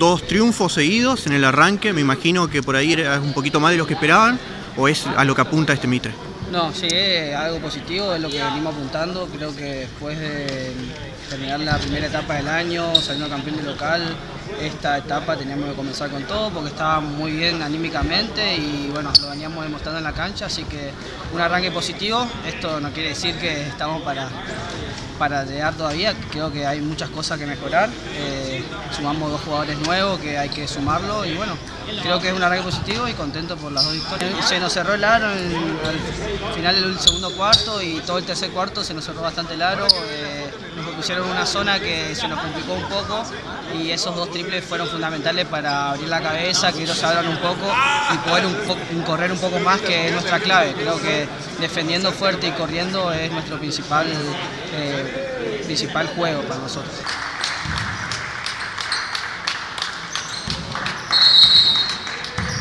2 triunfos seguidos en el arranque. Me imagino que por ahí era un poquito más de lo que esperaban, ¿o es a lo que apunta este Mitre? No, sí, es algo positivo, es lo que venimos apuntando. Creo que después de terminar la primera etapa del año, saliendo campeón de local, esta etapa teníamos que comenzar con todo porque estábamos muy bien anímicamente y bueno, lo veníamos demostrando en la cancha, así que un arranque positivo. Esto no quiere decir que estamos para llegar todavía, creo que hay muchas cosas que mejorar. Sumamos 2 jugadores nuevos que hay que sumarlo y bueno, creo que es un arranque positivo y contento por las 2 victorias. Se nos cerró el aro al final del segundo cuarto y todo el tercer cuarto se nos cerró bastante el aro. Nos pusieron una zona que se nos complicó un poco y esos 2 triples fueron fundamentales para abrir la cabeza, que ellos se abran un poco y poder correr un poco más, que es nuestra clave. Creo que defendiendo fuerte y corriendo es nuestro principal juego para nosotros.